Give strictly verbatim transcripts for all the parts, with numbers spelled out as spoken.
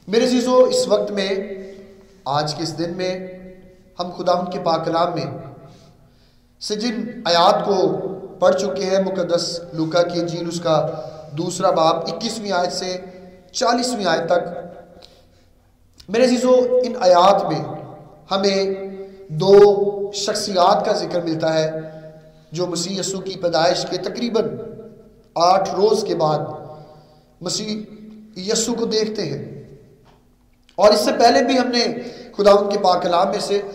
میرے عزیزو، اس وقت میں آج کے اس دن میں ہم خداوند کے پاک کلام میں سے جن آیات کو پڑھ چکے ہیں، مقدس لوکا کی انجیل اس کا دوسرا باب اکیسویں آیت سے چالیسویں آیت تک، میرے عزیزو ان آیات میں ہمیں دو شخصیات کا ذکر ملتا ہے جو مسیح یسوع کی پیدائش کے تقریباً آٹھ روز کے بعد مسیح یسوع کو دیکھتے ہیں۔ اور اس سے پہلے بھی ہم نے خداوند کے پاک کلام میں سے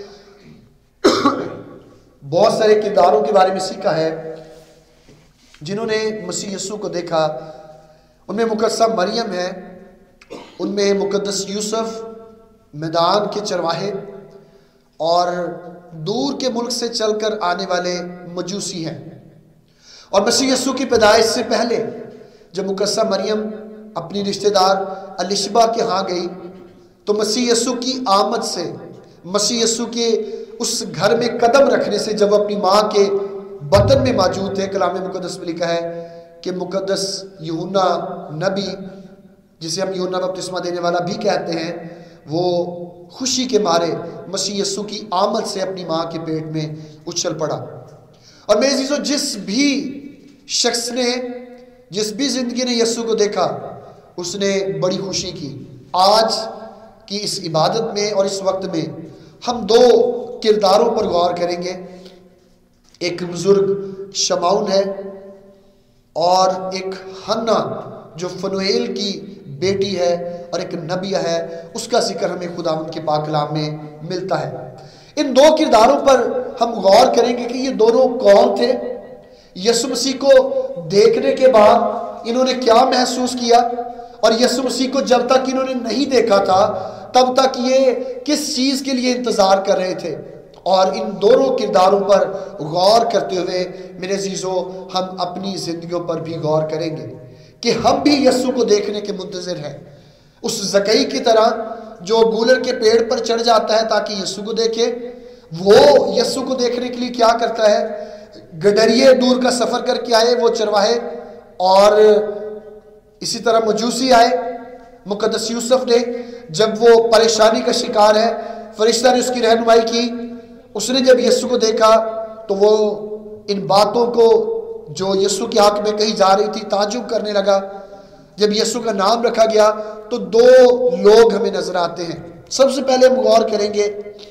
بہت سارے کرداروں کے بارے میں سیکھا ہے جنہوں نے مسیح یسوع کو دیکھا۔ ان میں مقدسہ مریم ہے، ان میں مقدس یوسف، میدان کے چرواہے، اور دور کے ملک سے چل کر آنے والے مجوسی ہیں۔ اور مسیح یسوع کی پیدائش سے پہلے جب مقدسہ مریم اپنی رشتہ دار الشبہ کے ہاں گئی تو مسیح یسوع کی آمد سے، مسیح یسوع کے اس گھر میں قدم رکھنے سے، جب وہ اپنی ماں کے بطن میں موجود تھے، کلام مقدس میں لکھا ہے کہ مقدس یوحنا نبی، جسے ہم یوحنا بپتسمہ دینے والا بھی کہتے ہیں، وہ خوشی کے مارے مسیح یسوع کی آمد سے اپنی ماں کے پیٹ میں اچھل پڑا۔ اور میرے عزیزو، جس بھی شخص نے، جس بھی زندگی نے یسوع کو دیکھا، اس نے بڑی خوشی کی۔ آج کی اس عبادت میں اور اس وقت میں ہم دو کرداروں پر غور کریں گے۔ ایک بزرگ شمعون ہے اور ایک حنا جو فنویل کی بیٹی ہے اور ایک نبیہ ہے، اس کا ذکر ہمیں خداوند کے پاک کلام میں ملتا ہے۔ ان دو کرداروں پر ہم غور کریں گے کہ یہ دونوں کون تھے، یسوع مسیح کو دیکھنے کے بعد انہوں نے کیا محسوس کیا، اور یسوع مسیح کو جب تک انہوں نے نہیں دیکھا تھا تب تک یہ کس چیز کے لیے انتظار کر رہے تھے۔ اور ان دونوں کرداروں پر غور کرتے ہوئے میرے عزیزو، ہم اپنی زندگیوں پر بھی غور کریں گے کہ ہم بھی یسوع کو دیکھنے کے منتظر ہیں، اس زکئی کی طرح جو گولر کے پیڑ پر چڑھ جاتا ہے تاکہ یسوع کو دیکھے۔ وہ یسوع کو دیکھنے کے لیے کیا کرتا ہے؟ گڈریے دور کا سفر کر کے آئے وہ چرواہے، اور اسی طرح مجوسی آئے۔ مقدس یوسف نے جب وہ پریشانی کا شکار ہے، فرشتہ نے اس کی رہنمائی کی، اس نے جب یسوع کو دیکھا تو وہ ان باتوں کو جو یسوع کے حق میں کہی جا رہی تھی تعجب کرنے لگا۔ جب یسوع کا نام رکھا گیا تو دو لوگ ہمیں نظر آتے ہیں۔ سب سے پہلے ہم غور کریں گے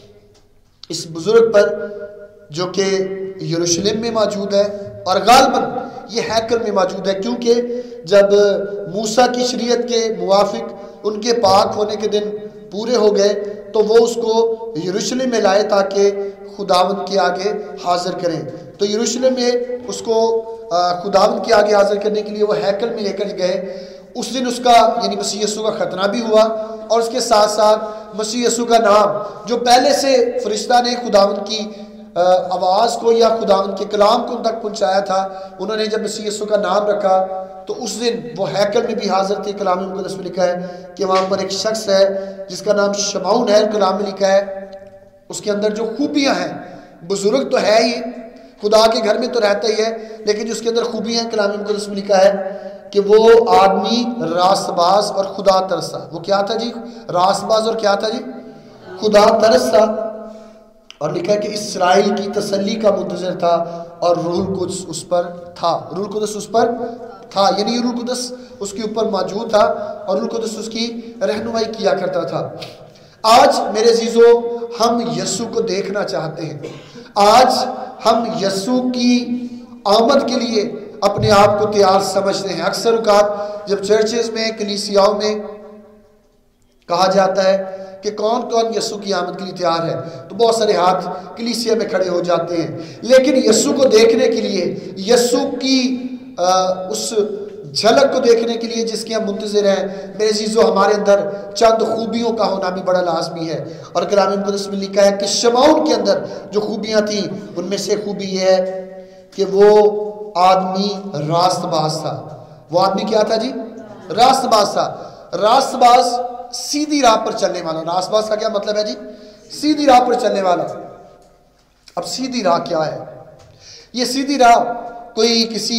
اس بزرگ پر جو کہ یروشلم میں موجود ہے، اور غالباً یہ ہیکل میں موجود ہے، کیونکہ جب موسیٰ کی شریعت کے موافق ان کے پاک ہونے کے دن پورے ہو گئے تو وہ اس کو یروشلم میں لائے تاکہ خداوند کے آگے حاضر کریں۔ تو یروشلم میں اس کو خداوند کے آگے حاضر کرنے کے لیے وہ ہیکل میں لے کر گئے۔ اس دن اس کا یعنی مسیح یسوع کا ختنہ بھی ہوا، اور اس کے ساتھ ساتھ مسیح یسوع کا نام جو پہلے سے فرشتہ نے خداوند کی آواز کو یا خداوند کے کلام کو ان تک پہنچایا تھا، انہوں نے جب مسیح یسوع کا نام رکھا تو اس دن وہ ہیکل میں بھی حاضر تھے۔ کلام مقدس میں لکھا ہے کہ وہاں پر ایک شخص ہے جس کا نام شمعون ہے، کلام میں لکھا ہے اس کے اندر جو خوبیاں ہیں، بزرگ تو ہے ہی، خدا کے گھر میں تو رہتا ہی ہے، لیکن جو اس کے اندر خوبیاں ہیں، کلام مقدس میں لکھا ہے کہ وہ آدمی راست باز اور خدا ترسا۔ وہ کیا تھا جی؟ راست باز اور کیا تھا جی؟ خدا ترسا۔ اور لکھا ہے کہ اسرائیل کی تسلی کا منتظر تھا، اور روح القدس اس پر تھا۔ روح القدس اس پر تھا، یعنی روح القدس اس کے اوپر موجود تھا، اور روح القدس اس کی رہنمائی کیا کرتا تھا۔ آج میرے عزیزو، ہم یسوع کو دیکھنا چاہتے ہیں۔ آج ہم یسوع کی آمد کے لیے اپنے آپ کو تیار سمجھتے ہیں۔ اکثر اوقات جب چرچز میں، کلیسیاؤں میں کہا جاتا ہے کہ کون کون یسوع کی آمد کے لیے تیار ہے تو بہت سارے ہاتھ کلیسیا میں کھڑے ہو جاتے ہیں، لیکن یسوع کو دیکھنے کے لیے، یسوع کی اس جھلک کو دیکھنے کے لیے جس کے ہم منتظر ہیں، میرے عزیزو، ہمارے اندر چند خوبیوں کا ہونا بھی بڑا لازمی ہے۔ اور کلام مقدس میں لکھا ہے کہ شمعون کے اندر جو خوبیاں تھیں ان میں سے خوبی یہ ہے کہ وہ آدمی راست باز تھا۔ وہ آدمی کیا تھا جی؟ راست باز تھا۔ راست باز سیدھی راہ پر چلنے والا۔ راست باز کا کیا مطلب ہے جی؟ سیدھی راہ پر چلنے والا۔ اب سیدھی راہ کیا ہے؟ یہ سیدھی راہ کوئی کسی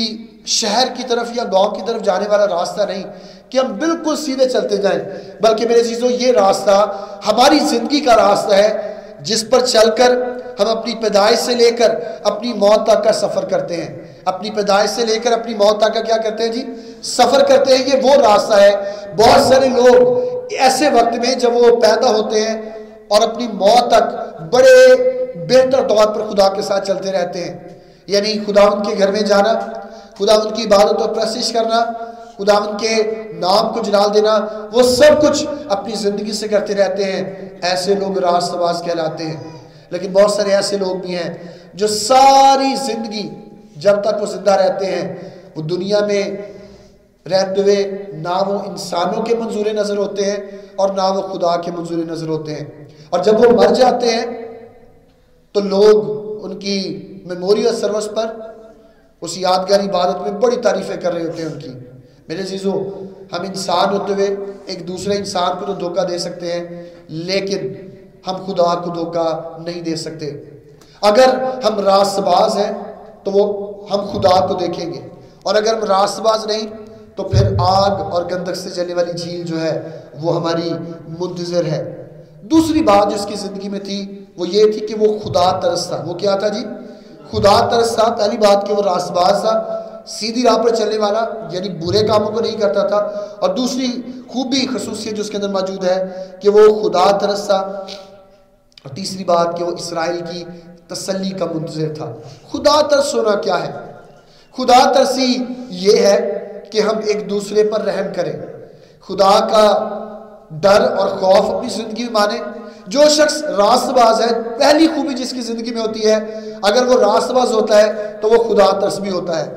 شہر کی طرف یا گاؤں کی طرف جانے والا راستہ نہیں کہ ہم بالکل سیدھے چلتے جائیں، بلکہ میرے عزیزو یہ راستہ ہماری زندگی کا راستہ ہے جس پر چل کر ہم اپنی پیدائش سے لے کر اپنی موت تک کا سفر کرتے ہیں. اپنی پیدائش سے لے کر اپنی موت تک کا کیا کرتے ہیں جی؟ سفر کرتے ہیں. یہ وہ راستہ ہے. بہت سارے لوگ ایسے وقت میں جب وہ پیدا ہوتے ہیں اور اپنی موت تک بڑے بہتر طور پر خدا کے ساتھ چلتے رہتے ہیں، یعنی خدا ان کے گھر میں جانا، خدا ان کی عبادت اور پرستش کرنا، خدا ان کے نام کو جلال دینا، وہ سب کچھ اپنی زندگی سے کرتے رہتے ہیں. ایسے لوگ راست باز کہلاتے ہیں. لیکن بہت سارے ایسے لوگ بھی ہیں جو ساری زندگی جب تک وہ زندہ رہتے ہیں وہ دنیا میں رہتے ہوئے نہ وہ انسانوں کے منظور نظر ہوتے ہیں اور نہ وہ خدا کے منظور نظر ہوتے ہیں. اور جب وہ مر جاتے ہیں تو لوگ ان کی میموری اور سروس پر اس یادگاری عبادت میں بڑی تعریفیں کر رہے ہوتے ہیں ان کی. میرے عزیزو، ہم انسان ہوتے ہوئے ایک دوسرے انسان کو تو دھوکہ دے سکتے ہیں، لیکن ہم خدا کو دھوکہ نہیں دے سکتے. اگر ہم راست باز ہیں تو وہ ہم خدا کو دیکھیں گے، اور اگر ہم راست باز نہیں تو پھر آگ اور گندک سے جلنے والی جھیل جو ہے وہ ہماری منتظر ہے. دوسری بات جو اس کی زندگی میں تھی وہ یہ تھی کہ وہ خدا ترس تھا. وہ کیا تھا جی؟ خدا ترس تھا. پہلی بات کہ وہ راست باز تھا، سیدھی راہ پر چلنے والا، یعنی برے کاموں کو نہیں کرتا تھا. اور دوسری خوبی خصوصیت جو اس کے اندر موجود ہے کہ وہ خدا ترس تھا. اور تیسری بات کہ وہ اسرائیل کی تسلی کا منتظر تھا. خدا ترس ہونا کیا ہے؟ خدا ترسی یہ ہے کہ ہم ایک دوسرے پر رحم کریں، خدا کا ڈر اور خوف اپنی زندگی میں مانیں. جو شخص راست باز ہے، پہلی خوبی جس کی زندگی میں ہوتی ہے، اگر وہ راست باز ہوتا ہے تو وہ خدا ترس بھی ہوتا ہے.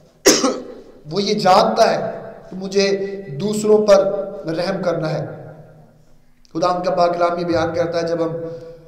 وہ یہ جانتا ہے کہ مجھے دوسروں پر رحم کرنا ہے. خدا ان کا پاک کلام یہ بیان کرتا ہے، جب ہم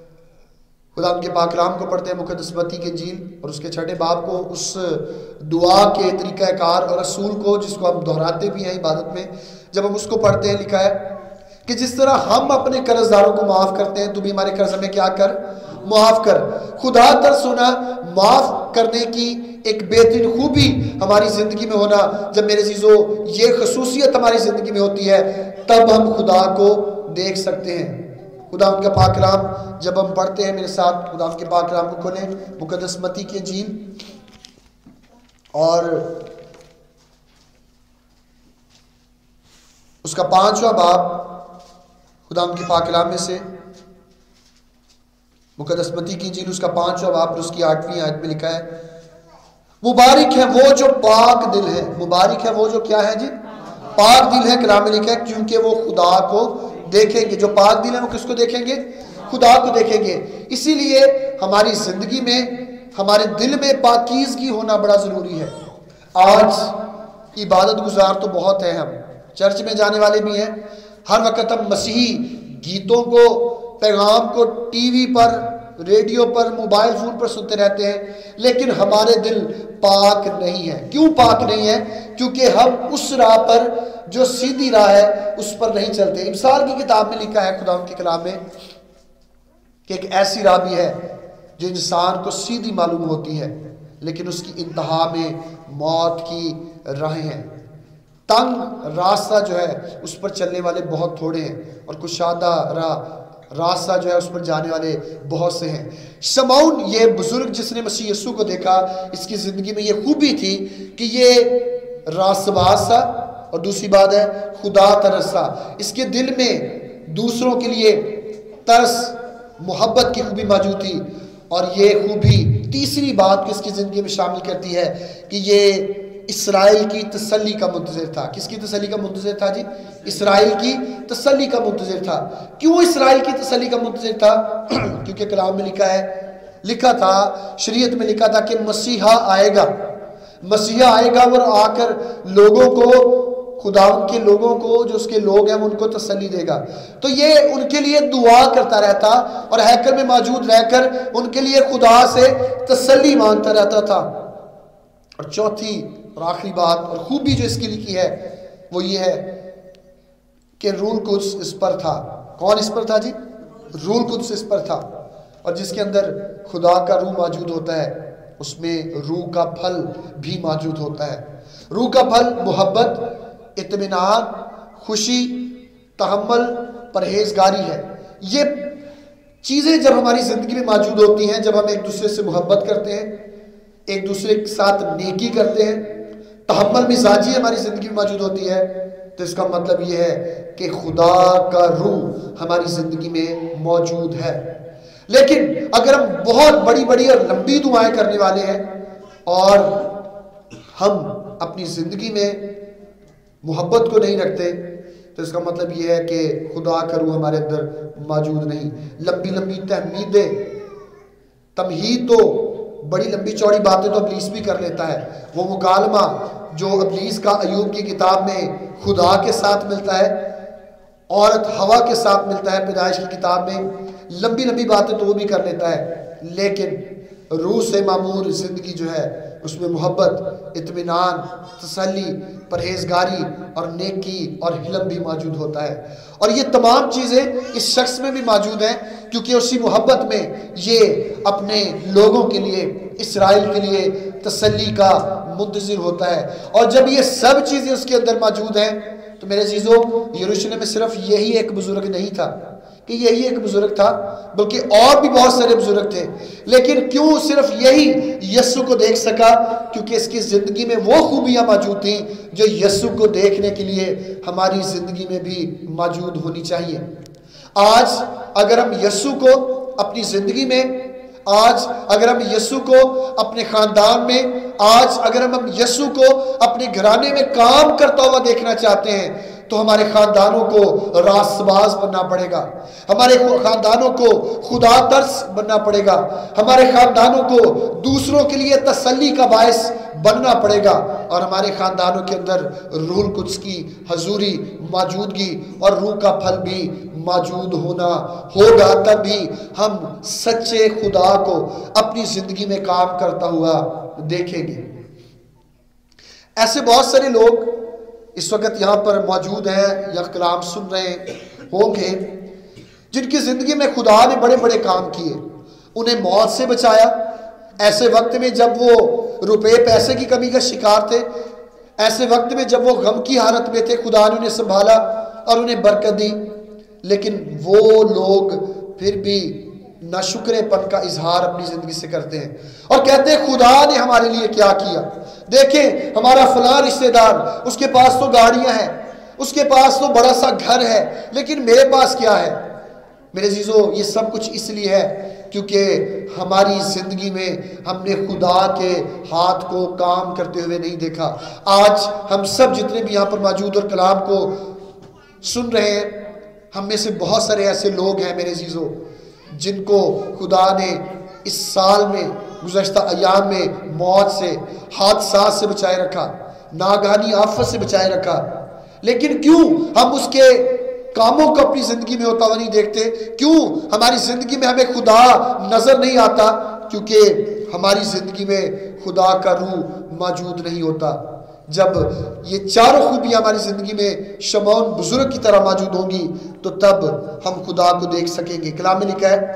خدا ان کے پاک کلام کو پڑھتے ہیں، مقدس متی کی انجیل اور اس کے چھٹے باب کو، اس دعا کے طریقہ کار اور اصول کو جس کو ہم دہراتے بھی ہیں عبادت میں، جب ہم اس کو پڑھتے ہیں، لکھا ہے کہ جس طرح ہم اپنے قرض داروں کو معاف کرتے ہیں تو بھی ہمارے قرض ہمیں کیا کر معاف کر. خدا ترس ہونا، معاف کرنے کی ایک بہترین خوبی ہماری زندگی میں ہونا. جب میرے عزیزو یہ خصوصیت ہماری زندگی میں ہوتی ہے تب ہم خدا کو دیکھ سکتے ہیں. خدا ان کا پاک کلام جب ہم پڑھتے ہیں، میرے ساتھ خدا ان کے پاک کلام کو کھولیں، مقدس متی کی انجیل اور اس کا پانچواں باب، خدا ان کے پاک کلام میں سے مقدس متی کی انجیل اس کا پانچواں باب اور اس کی آٹھویں آیت میں لکھا ہے، مبارک ہے وہ جو پاک دل ہے. مبارک ہے وہ جو کیا ہے جی؟ پاک دل ہے. کلام میں لکھا ہے کیونکہ وہ خدا کو دیکھیں گے. جو پاک دل ہے وہ کس کو دیکھیں گے؟ خدا کو دیکھیں گے. اسی لیے ہماری زندگی میں ہمارے دل میں پاکیزگی ہونا بڑا ضروری ہے. آج عبادت گزار تو بہت ہیں، ہم چرچ میں جانے والے بھی ہیں، ہر وقت ہم مسیحی گیتوں کو، پیغام کو ٹی وی پر، ریڈیو پر، موبائل فون پر سنتے رہتے ہیں، لیکن ہمارے دل پاک نہیں ہے. کیوں پاک نہیں ہے؟ کیونکہ ہم اس راہ پر جو سیدھی راہ ہے اس پر نہیں چلتے. امثال کی کتاب میں لکھا ہے خدا ان کے کلام میں کہ ایک ایسی راہ بھی ہے جو انسان کو سیدھی معلوم ہوتی ہے لیکن اس کی انتہا میں موت کی راہیں ہیں. تنگ راستہ جو ہے اس پر چلنے والے بہت تھوڑے ہیں اور کشادہ راہ راستہ جو ہے اس پر جانے والے بہت سے ہیں. شمعون یہ بزرگ جس نے مسیح یسوع کو دیکھا، اس کی زندگی میں یہ خوبی تھی کہ یہ راست باز تھا اور دوسری بات ہے خدا ترس تھا. اس کے دل میں دوسروں کے لیے ترس، محبت کی خوبی موجود تھی. اور یہ خوبی تیسری بات کو اس کی زندگی میں شامل کرتی ہے کہ یہ اسرائیل کی تسلی کا منتظر تھا. کس کی تسلی کا منتظر تھا جی؟ اسرائیل کی تسلی کا منتظر تھا. کیوں اسرائیل کی تسلی کا منتظر تھا؟ کیونکہ کلام میں لکھا ہے، لکھا تھا شریعت میں لکھا تھا کہ مسیحا آئے گا، مسیحا آئے گا اور آ کر لوگوں کو، خدا ان کے لوگوں کو، جو اس کے لوگ ہیں ان کو تسلی دے گا. تو یہ ان کے لیے دعا کرتا رہتا اور ہیکل میں موجود رہ کر ان کے لیے خدا سے تسلی مانگتا رہتا تھا. اور چوتھی اور آخری بات اور خوبی جو اس کی لکھی ہے وہ یہ ہے کہ روح القدس اس پر تھا. کون اس پر تھا جی؟ روح القدس اس پر تھا. اور جس کے اندر خدا کا روح موجود ہوتا ہے اس میں روح کا پھل بھی موجود ہوتا ہے. روح کا پھل محبت، اطمینان، خوشی، تحمل، پرہیزگاری ہے۔ یہ چیزیں جب ہماری زندگی میں موجود ہوتی ہیں، جب ہم ایک دوسرے سے محبت کرتے ہیں، ایک دوسرے کے ساتھ نیکی کرتے ہیں، تحمل مزاجی ہماری زندگی میں موجود ہوتی ہے، تو اس کا مطلب یہ ہے کہ خدا کا روح ہماری زندگی میں موجود ہے۔ لیکن اگر ہم بہت بڑی بڑی اور لمبی دعائیں کرنے والے ہیں اور ہم اپنی زندگی میں محبت کو نہیں رکھتے، تو اس کا مطلب یہ ہے کہ خدا کا روح ہمارے اندر موجود نہیں۔ لمبی لمبی تحمیدیں، تمہید تو بڑی لمبی چوڑی باتیں تو ابلیس بھی کر لیتا ہے۔ وہ مکالمہ جو ابلیس کا ایوب کی کتاب میں خدا کے ساتھ ملتا ہے، عورت ہوا کے ساتھ ملتا ہے پیدائش کی کتاب میں، لمبی لمبی باتیں تو وہ بھی کر لیتا ہے، لیکن روح سے معمور زندگی جو ہے اس میں محبت، اطمینان، تسلی، پرہیزگاری اور نیکی اور حلم بھی موجود ہوتا ہے۔ اور یہ تمام چیزیں اس شخص میں بھی موجود ہیں، کیونکہ اسی محبت میں یہ اپنے لوگوں کے لیے، اسرائیل کے لیے تسلی کا منتظر ہوتا ہے۔ اور جب یہ سب چیزیں اس کے اندر موجود ہیں تو میرے عزیزو، یروشلم میں صرف یہی ایک بزرگ نہیں تھا کہ یہی ایک بزرگ تھا، بلکہ اور بھی بہت سارے بزرگ تھے، لیکن کیوں صرف یہی یسوع کو دیکھ سکا؟ کیونکہ اس کی زندگی میں وہ خوبیاں موجود تھیں جو یسوع کو دیکھنے کے لیے ہماری زندگی میں بھی موجود ہونی چاہیے۔ آج اگر ہم یسوع کو اپنی زندگی میں، آج اگر ہم یسوع کو اپنے خاندان میں، آج اگر ہم یسوع کو اپنے گھرانے میں کام کرتا ہوا دیکھنا چاہتے ہیں، تو ہمارے خاندانوں کو راست باز بننا پڑے گا، ہمارے خاندانوں کو خدا ترس بننا پڑے گا، ہمارے خاندانوں کو دوسروں کے لیے تسلی کا باعث بننا پڑے گا، اور ہمارے خاندانوں کے اندر روح القدس کی حضوری، موجودگی اور روح کا پھل بھی موجود ہونا ہوگا، تب بھی ہم سچے خدا کو اپنی زندگی میں کام کرتا ہوا دیکھیں گے۔ ایسے بہت سارے لوگ اس وقت یہاں پر موجود ہیں یا کلام سن رہے ہوں گے جن کی زندگی میں خدا نے بڑے بڑے کام کیے، انہیں موت سے بچایا، ایسے وقت میں جب وہ روپے پیسے کی کمی کا شکار تھے، ایسے وقت میں جب وہ غم کی حالت میں تھے، خدا نے انہیں سنبھالا اور انہیں برکت دی، لیکن وہ لوگ پھر بھی ناشکرے پن کا اظہار اپنی زندگی سے کرتے ہیں اور کہتے ہیں خدا نے ہمارے لیے کیا کیا؟ دیکھیں ہمارا فلاں رشتہ دار، اس کے پاس تو گاڑیاں ہیں، اس کے پاس تو بڑا سا گھر ہے، لیکن میرے پاس کیا ہے؟ میرے عزیزو، یہ سب کچھ اس لیے ہے کیونکہ ہماری زندگی میں ہم نے خدا کے ہاتھ کو کام کرتے ہوئے نہیں دیکھا۔ آج ہم سب جتنے بھی یہاں پر موجود اور کلام کو سن رہے ہیں، ہم میں سے بہت سارے ایسے لوگ ہیں میرے عزیزو جن کو خدا نے اس سال میں، گزشتہ ایام میں موت سے، حادثات سے بچائے رکھا، ناگہانی آفت سے بچائے رکھا، لیکن کیوں ہم اس کے کاموں کو اپنی زندگی میں ہوتا ہوا نہیں دیکھتے؟ کیوں ہماری زندگی میں ہمیں خدا نظر نہیں آتا؟ کیونکہ ہماری زندگی میں خدا کا روح موجود نہیں ہوتا۔ جب یہ چاروں خوبیاں ہماری زندگی میں شمعون بزرگ کی طرح موجود ہوں گی تو تب ہم خدا کو دیکھ سکیں گے۔ کلام میں لکھا ہے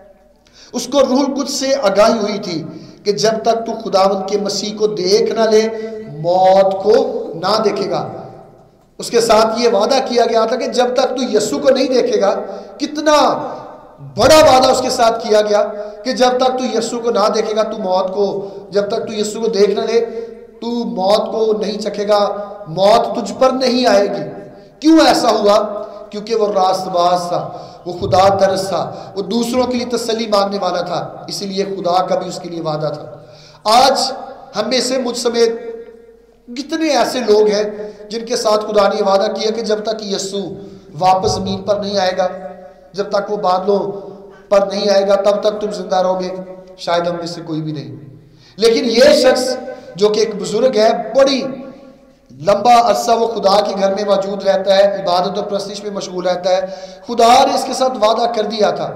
اس کو روح القدس سے آگاہی ہوئی تھی کہ جب تک تو خداوند کے مسیح کو دیکھ نہ لے موت کو نہ دیکھے گا۔ اس کے ساتھ یہ وعدہ کیا گیا تھا کہ جب تک تو یسوع کو نہیں دیکھے گا، کتنا بڑا وعدہ اس کے ساتھ کیا گیا کہ جب تک تو یسوع کو نہ دیکھے گا، تو موت کو، جب تک تو یسوع کو دیکھ نہ لے تو موت کو نہیں چکھے گا، موت تجھ پر نہیں آئے گی۔ کیوں ایسا ہوا؟ کیونکہ وہ راست باز تھا، وہ خدا ترس تھا، وہ دوسروں کے لیے تسلی مانگنے والا تھا، اسی لیے خدا کا بھی اس کے لیے وعدہ تھا۔ آج ہم میں سے مجھ سمیت کتنے ایسے لوگ ہیں جن کے ساتھ خدا نے یہ وعدہ کیا کہ جب تک یسوع واپس زمین پر نہیں آئے گا، جب تک وہ بادلوں پر نہیں آئے گا، تب تک تم زندہ رہو گے۔ شاید ہم میں سے کوئی بھی نہیں، لیکن یہ شخص جو کہ ایک بزرگ ہے، بڑی لمبا عرصہ وہ خدا کے گھر میں موجود رہتا ہے، عبادت اور پرستش میں مشغول رہتا ہے، خدا نے اس کے ساتھ وعدہ کر دیا تھا۔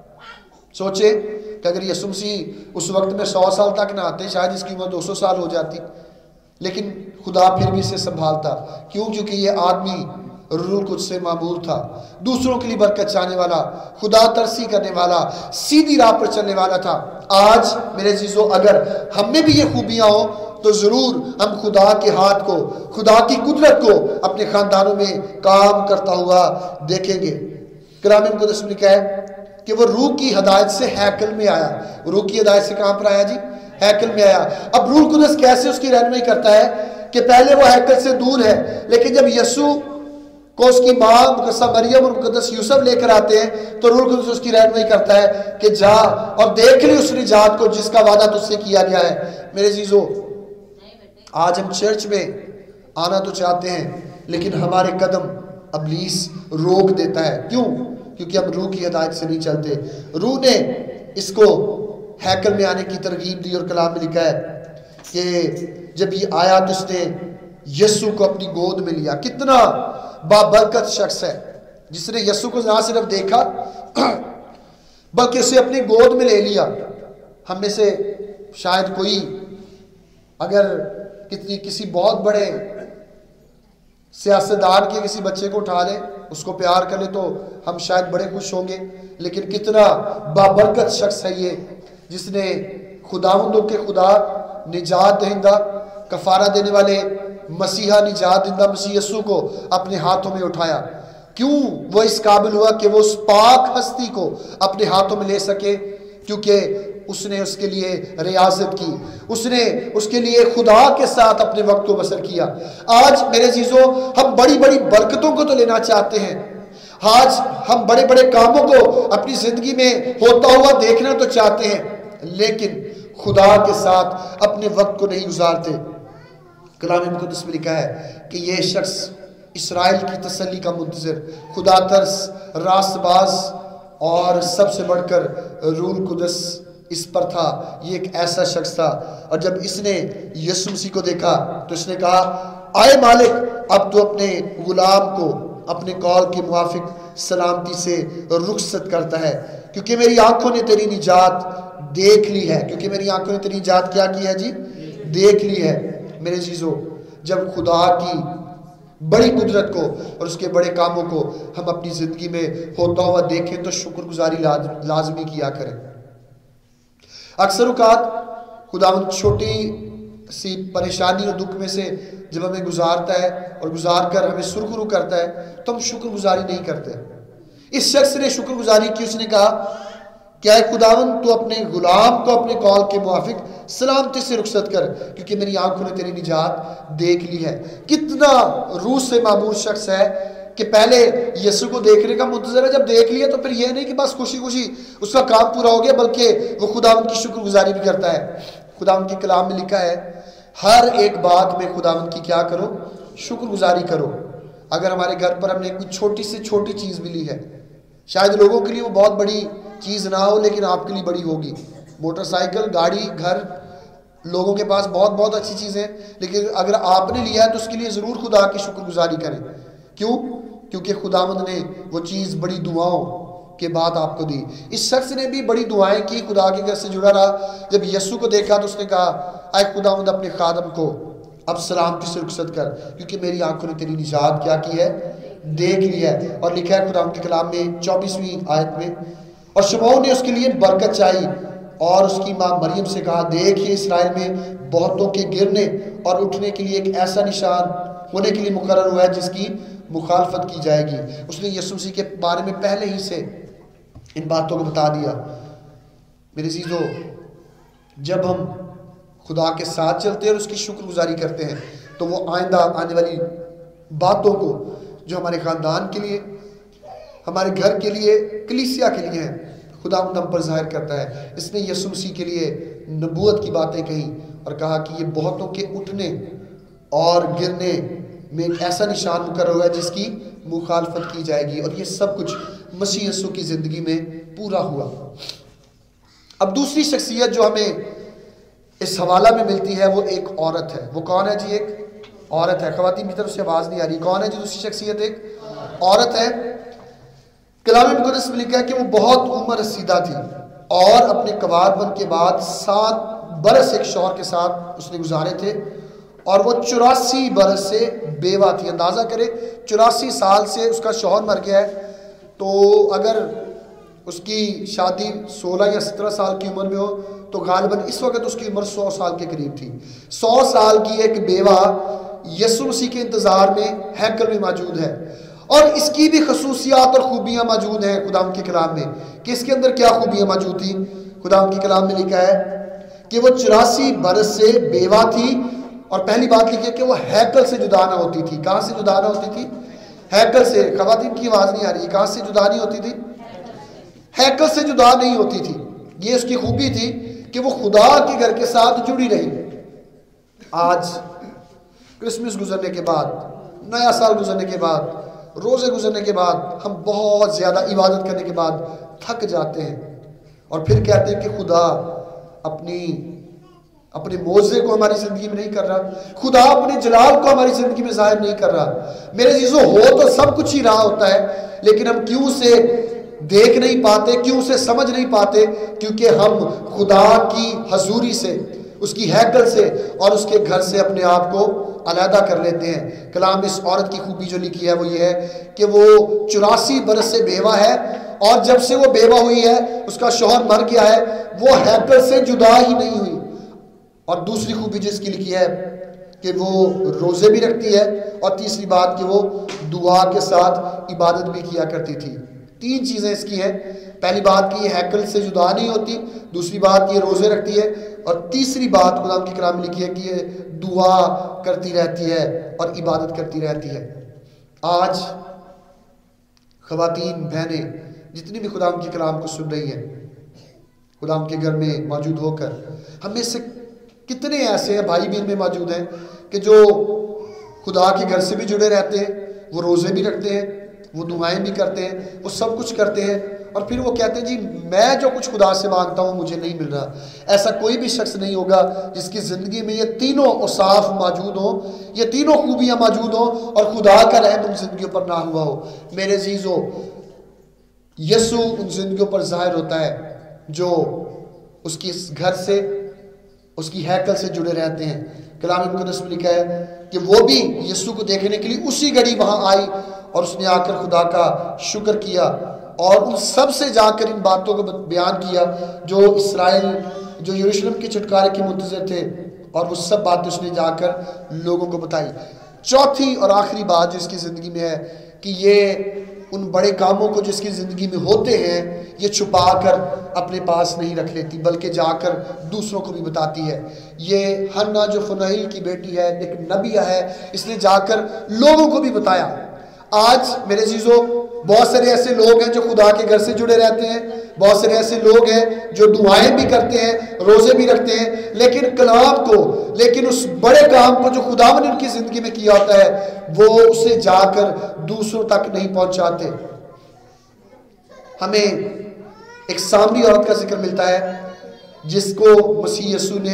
سوچے کہ اگر یسوع مسیح اس وقت میں سو سال تک نہ آتے، شاید اس کی عمر دو سو سال ہو جاتی، لیکن خدا پھر بھی اسے سنبھالتا۔ کیوں؟ کیونکہ یہ آدمی روح القدس سے معمور تھا، دوسروں کے لیے برکت چاہنے والا، خدا ترسی کرنے والا، سیدھی راہ پر چلنے والا تھا۔ آج میرے عزیزو اگر ہم میں بھی یہ خوبیاں ہوں تو ضرور ہم خدا کے ہاتھ کو، خدا کی قدرت کو اپنے خاندانوں میں کام کرتا ہوا دیکھیں گے۔ کلام مقدس میں لکھا ہے کہ وہ روح کی ہدایت سے ہیکل میں آیا۔ روح کی ہدایت سے کہاں پر آیا جی؟ ہیکل میں آیا۔ اب روح القدس کیسے اس کی رہنمائی کرتا ہے کہ پہلے وہ ہیکل سے دور ہے، لیکن جب یسوع کو اس کی ماں مقدسہ مریم اور مقدس یوسف لے کر آتے ہیں تو روح القدس اس کی رہنمائی کرتا ہے کہ جا اور دیکھ لے اس نجات کو جس کا وعدہ تجھ سے کیا گیا ہے۔ میرے عزیزو آج ہم چرچ میں آنا تو چاہتے ہیں لیکن ہمارے قدم ابلیس روک دیتا ہے۔ کیوں؟ کیونکہ ہم روح کی ہدایت سے نہیں چلتے۔ روح نے اس کو ہیکل میں آنے کی ترغیب دی اور کلام میں لکھا ہے کہ جب یہ آیا تو اس نے یسوع کو اپنی گود میں لیا۔ کتنا بابرکت شخص ہے جس نے یسوع کو نہ صرف دیکھا بلکہ اسے اپنی گود میں لے لیا۔ ہم میں سے شاید کوئی اگر کتنی کسی بہت بڑے سیاستدان کے کسی بچے کو اٹھا لے، اس کو پیار کر لے تو ہم شاید بڑے خوش ہوں گے، لیکن کتنا بابرکت شخص ہے یہ جس نے خداوندوں کے خدا، نجات دہندہ، کفارہ دینے والے مسیحا نجات دہندہ مسیح یسوع کو اپنے ہاتھوں میں اٹھایا۔ کیوں وہ اس قابل ہوا کہ وہ اس پاک ہستی کو اپنے ہاتھوں میں لے سکے؟ کیونکہ اس نے اس کے لیے ریاضت کی، اس نے اس کے لیے خدا کے ساتھ اپنے وقت کو بسر کیا۔ آج میرے عزیزو ہم بڑی بڑی برکتوں کو تو لینا چاہتے ہیں، آج ہم بڑے بڑے کاموں کو اپنی زندگی میں ہوتا ہوا دیکھنا تو چاہتے ہیں، لیکن خدا کے ساتھ اپنے وقت کو نہیں گزارتے۔ کلام مقدس میں لکھا ہے کہ یہ شخص اسرائیل کی تسلی کا منتظر، خدا ترس، راست باز اور سب سے بڑھ کر روح القدس اس پر تھا۔ یہ ایک ایسا شخص تھا، اور جب اس نے یسوع مسیح کو دیکھا تو اس نے کہا آئے مالک، اب تو اپنے غلام کو اپنے قول کے موافق سلامتی سے رخصت کرتا ہے، کیونکہ میری آنکھوں نے تیری نجات دیکھ لی ہے۔ کیونکہ میری آنکھوں نے تیری نجات کیا کی ہے جی؟ دیکھ لی ہے۔ میرے عزیزو جب خدا کی بڑی قدرت کو اور اس کے بڑے کاموں کو ہم اپنی زندگی میں ہوتا ہوا دیکھیں تو شکر گزاری لازمی کیا کریں۔ اکثر اوقات خداوند چھوٹی سی پریشانی اور دکھ میں سے جب ہمیں گزارتا ہے اور گزار کر ہمیں سرخرو کرتا ہے تو ہم شکر گزاری نہیں کرتے۔ اس شخص نے شکر گزاری کی، اس نے کہا کیا ہے خداوند تو اپنے غلام کو اپنے قول کے موافق سلامتی سے رخصت کر، کیونکہ میری آنکھوں نے تیری نجات دیکھ لی ہے۔ کتنا روح سے معمور شخص ہے کہ پہلے یسوع کو دیکھنے کا منتظر ہے، جب دیکھ لیا تو پھر یہ نہیں کہ بس خوشی خوشی اس کا کام پورا ہو گیا، بلکہ وہ خداوند کی شکر گزاری بھی کرتا ہے۔ خداوند کے کلام میں لکھا ہے ہر ایک بات میں خداوند کی کیا کرو؟ شکر گزاری کرو۔ اگر ہمارے گھر پر ہم نے کوئی چھوٹی سے چھوٹی چیز ملی ہے، شاید لوگوں کے لیے وہ بہت بڑی چیز نہ ہو لیکن آپ کے لیے بڑی ہوگی، موٹر سائیکل، گاڑی، گھر، لوگوں کے پاس بہت بہت اچھی چیزیں، لیکن اگر آپ نے لیا ہے تو اس کے لیے ضرور خدا کی شکر گزاری کریں۔ کیوں؟ کیونکہ خداوند نے وہ چیز بڑی دعاؤں کے بعد آپ کو دی۔ اس شخص نے بھی بڑی دعائیں کی، خدا کے گھر سے جڑا رہا۔ جب یسوع کو دیکھا تو اس نے کہا اے خداوند اپنے خادم کو اب سلامتی سے رخصت کر، کیونکہ میری آنکھوں نے تیری نجات کیا کی ہے؟ دیکھ لی ہے۔ اور لکھا ہے خداوند کے کلام میں چوبیسویں آیت میں، اور شمعون نے اس کے لیے برکت چاہی اور اس کی ماں مریم سے کہا دیکھ یہ اسرائیل میں بہتوں کے گرنے اور اٹھنے کے لیے ایک ایسا نشان ہونے کے لیے مقرر ہوا ہے جس کی مخالفت کی جائے گی۔ اس نے یسوع مسیح کے بارے میں پہلے ہی سے ان باتوں کو بتا دیا۔ میرے عزیزو جب ہم خدا کے ساتھ چلتے ہیں اور اس کی شکر گزاری کرتے ہیں تو وہ آئندہ آنے والی باتوں کو جو ہمارے خاندان کے لیے، ہمارے گھر کے لیے، کلیسیا کے لیے ہیں، خدا ہم پر ظاہر کرتا ہے۔ اس نے یسوع مسیح کے لیے نبوت کی باتیں کہیں اور کہا کہ یہ بہتوں کے اٹھنے اور گرنے میں ایک ایسا نشان مقرر ہوا ہے جس کی مخالفت کی جائے گی، اور یہ سب کچھ مسیح یسوع کی زندگی میں پورا ہوا۔ اب دوسری شخصیت جو ہمیں اس حوالہ میں ملتی ہے وہ ایک عورت ہے۔ وہ کون ہے جی؟ ایک عورت ہے۔ خواتین کی طرف سے آواز نہیں آ رہی۔ کون ہے جی دوسری شخصیت؟ ایک عورت ہے۔ کلام مقدس میں لکھا ہے کہ وہ بہت عمر رسیدہ تھی اور اپنے کوار بن کے بعد سات برس ایک شوہر کے ساتھ اس نے گزارے تھے، اور وہ چوراسی برس سے بیوہ تھی. اندازہ کرے چوراسی سال سے اس کا شوہر مر گیا ہے. تو اگر اس کی شادی سولہ یا سترہ سال کی عمر میں ہو تو غالباً اس وقت اس کی عمر سو سال کے قریب تھی. سو سال کی ایک بیوہ یسوع مسیح کے انتظار میں ہیکل میں موجود ہے, اور اس کی بھی خصوصیات اور خوبیاں موجود ہیں خداوند کے کلام میں. کہ اس کے اندر کیا خوبیاں موجود تھیں؟ خداوند کے کلام میں لکھا ہے کہ وہ چوراسی برس سے بیوہ تھی, اور پہلی بات لکھی ہے کہ وہ ہیکل سے جدا نہ ہوتی تھی. کہاں سے جدا نہ ہوتی تھی؟ ہیکل سے. خواتین کی آواز نہیں آ رہی. کہاں سے جدا نہیں ہوتی تھی؟ ہیکل سے جدا نہیں ہوتی تھی. یہ اس کی خوبی تھی کہ وہ خدا کے گھر کے ساتھ جڑی رہی. آج کرسمس گزرنے کے بعد, نیا سال گزرنے کے بعد, روزے گزرنے کے بعد ہم بہت زیادہ عبادت کرنے کے بعد تھک جاتے ہیں, اور پھر کہتے ہیں کہ خدا اپنی اپنے معجزے کو ہماری زندگی میں نہیں کر رہا, خدا اپنے جلال کو ہماری زندگی میں ظاہر نہیں کر رہا. میرے عزیزو, ہو تو سب کچھ ہی رہا ہوتا ہے, لیکن ہم کیوں سے دیکھ نہیں پاتے, کیوں سے سمجھ نہیں پاتے؟ کیونکہ ہم خدا کی حضوری سے, اس کی ہیکل سے اور اس کے گھر سے اپنے آپ کو علیحدہ کر لیتے ہیں. کلام اس عورت کی خوبی جو لکھی ہے وہ یہ ہے کہ وہ چوراسی برس سے بیوہ ہے, اور جب سے وہ بیوہ ہوئی ہے, اس کا شوہر مر گیا ہے, وہ ہیکل سے جدا ہی نہیں ہوئی. اور دوسری خوبی جس کی لکھی ہے کہ وہ روزے بھی رکھتی ہے, اور تیسری بات کہ وہ دعا کے ساتھ عبادت بھی کیا کرتی تھی. تین چیزیں اس کی ہیں. پہلی بات کہ یہ ہیکل سے جدا نہیں ہوتی, دوسری بات کہ یہ روزے رکھتی ہے, اور تیسری بات خدا کی کلام میں لکھی ہے کہ یہ دعا کرتی رہتی ہے اور عبادت کرتی رہتی ہے. آج خواتین بہنیں جتنی بھی خدا کی کلام کو سن رہی ہیں, خدا کے گھر میں موجود ہو کر, ہم میں سے کتنے ایسے ہیں بھائی بھی ان میں موجود ہیں کہ جو خدا کے گھر سے بھی جڑے رہتے ہیں, وہ روزے بھی رکھتے ہیں, وہ دعائیں بھی کرتے ہیں, وہ سب کچھ کرتے ہیں, اور پھر وہ کہتے ہیں جی میں جو کچھ خدا سے مانگتا ہوں مجھے نہیں مل رہا. ایسا کوئی بھی شخص نہیں ہوگا جس کی زندگی میں یہ تینوں اوصاف موجود ہوں, یہ تینوں خوبیاں موجود ہوں, اور خدا کا رحم ان زندگیوں پر نہ ہوا ہو. میرے عزیزو, یسوع ان زندگیوں پر ظاہر ہوتا ہے جو اس کی گھر سے, اس کی ہیکل سے جڑے رہتے ہیں. کلام مقدس میں لکھا ہے کہ وہ بھی یسوع کو دیکھنے کے لیے اسی گھڑی وہاں آئی, اور اس نے آ کر خدا کا شکر کیا, اور ان سب سے جا کر ان باتوں کو بیان کیا جو اسرائیل, جو یروشلم کے چھٹکارے کے منتظر تھے, اور وہ سب باتیں اس نے جا کر لوگوں کو بتائی. چوتھی اور آخری بات جو اس کی زندگی میں ہے کہ یہ ان بڑے کاموں کو جو اس کی زندگی میں ہوتے ہیں یہ چھپا کر اپنے پاس نہیں رکھ لیتی, بلکہ جا کر دوسروں کو بھی بتاتی ہے. یہ حنا جو فنائل کی بیٹی ہے, ایک نبیہ ہے, اس نے جا کر لوگوں کو بھی بتایا. آج میرے عزیزو, بہت سارے ایسے لوگ ہیں جو خدا کے گھر سے جڑے رہتے ہیں, بہت سارے ایسے لوگ ہیں جو دعائیں بھی کرتے ہیں, روزے بھی رکھتے ہیں, لیکن کلام کو, لیکن اس بڑے کام کو جو خدا نے ان کی زندگی میں کیا ہوتا ہے وہ اسے جا کر دوسروں تک نہیں پہنچاتے. ہمیں ایک سامری عورت کا ذکر ملتا ہے جس کو مسیح یسوع نے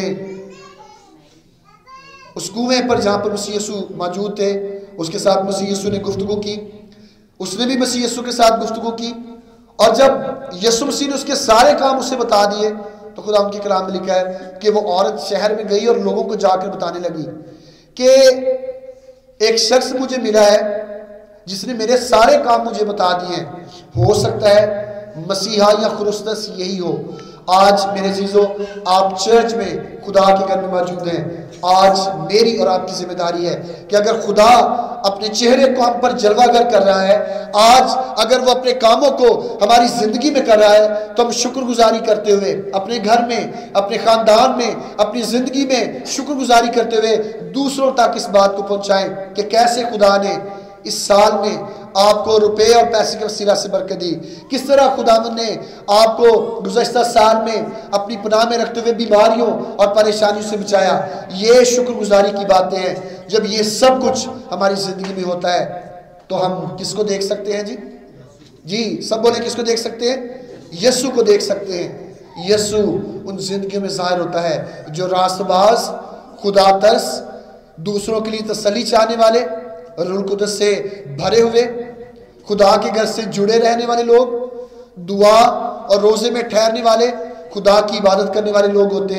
اس کنویں پر, جہاں پر مسیح یسوع موجود تھے, اس کے ساتھ مسیح یسوع نے گفتگو کی, اس نے بھی مسیح یسوع کے ساتھ گفتگو کی, اور جب یسوع مسیح نے اس کے سارے کام اسے بتا دیے تو خدا ان کے کلام میں لکھا ہے کہ وہ عورت شہر میں گئی اور لوگوں کو جا کر بتانے لگی کہ ایک شخص مجھے ملا ہے جس نے میرے سارے کام مجھے بتا دیے. ہو سکتا ہے مسیحا یا خرسطس یہی ہو. آج میرے عزیزو, آپ چرچ میں خدا کے گھر میں موجود ہیں. آج میری اور آپ کی ذمہ داری ہے کہ اگر خدا اپنے چہرے کو ہم پر جلوہ گر کر رہا ہے, آج اگر وہ اپنے کاموں کو ہماری زندگی میں کر رہا ہے, تو ہم شکر گزاری کرتے ہوئے اپنے گھر میں, اپنے خاندان میں, اپنی زندگی میں شکر گزاری کرتے ہوئے دوسروں تک اس بات کو پہنچائیں کہ کیسے خدا نے اس سال میں آپ کو روپے اور پیسے کے وسیلہ سے برکت دی, کس طرح خداوند نے آپ کو گزشتہ سال میں اپنی پناہ میں رکھتے ہوئے بیماریوں اور پریشانیوں سے بچایا. یہ شکر گزاری کی باتیں ہیں. جب یہ سب کچھ ہماری زندگی میں ہوتا ہے تو ہم کس کو دیکھ سکتے ہیں؟ جی جی سب بولیں, کس کو دیکھ سکتے ہیں؟ یسوع کو دیکھ سکتے ہیں. یسوع ان زندگیوں میں ظاہر ہوتا ہے جو راست باز, خدا ترس, دوسروں کے لیے تسلی چاہنے والے, روح القدس سے بھرے ہوئے, خدا کے گھر سے جڑے رہنے والے لوگ, دعا اور روزے میں ٹھہرنے والے, خدا کی عبادت کرنے والے لوگ ہوتے ہیں.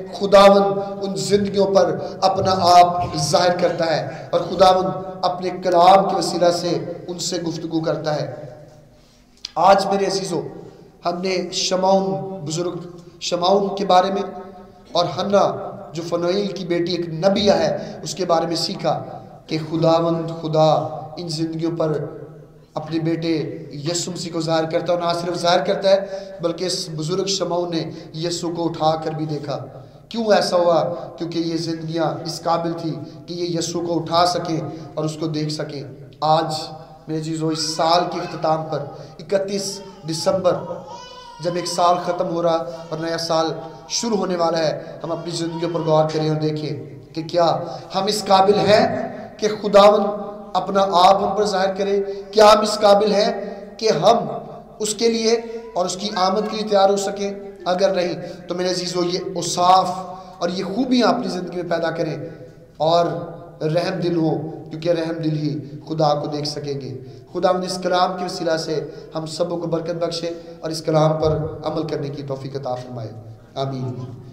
خداون ان زندگیوں پر اپنا آپ ظاہر کرتا ہے اور خداون اپنے کلام کے وسیلہ سے ان سے گفتگو کرتا ہے۔ آج میرے عزیزو ہم نے شمعون بزرگ شمعون کے بارے میں اور حنا جو فنویل کی بیٹی ایک نبیہ ہے اس کے بارے میں سیکھا کہ خداوند خدا ان زندگیوں پر اپنے بیٹے یسوع مسیح کو ظاہر کرتا ہے، اور نہ صرف ظاہر کرتا ہے بلکہ اس بزرگ شمعون نے یسوع کو اٹھا کر بھی دیکھا۔ کیوں ایسا ہوا؟ کیونکہ یہ زندگیاں اس قابل تھی کہ یہ یسوع کو اٹھا سکیں اور اس کو دیکھ سکیں۔ آج میرے عزیزو اس سال کے اختتام پر اکتیس دسمبر جب ایک سال ختم ہو رہا اور نیا سال شروع ہونے والا ہے، ہم اپنی زندگیوں پر غور کریں اور دیکھیں کہ کیا ہم اس قابل ہیں کہ خداوند اپنا آپ ہم پر ظاہر کرے؟ کیا ہم اس قابل ہیں کہ ہم اس کے لیے اور اس کی آمد کے لیے تیار ہو سکیں؟ اگر نہیں تو میرے عزیزو یہ اوصاف اور یہ خوبیاں اپنی زندگی میں پیدا کریں اور رحم دل ہو، کیونکہ رحم دل ہی خدا کو دیکھ سکیں گے۔ خداوند اس کلام کے وسیلہ سے ہم سبوں کو برکت بخشے اور اس کلام پر عمل کرنے کی توفیق عطا فرمائے۔ آمین۔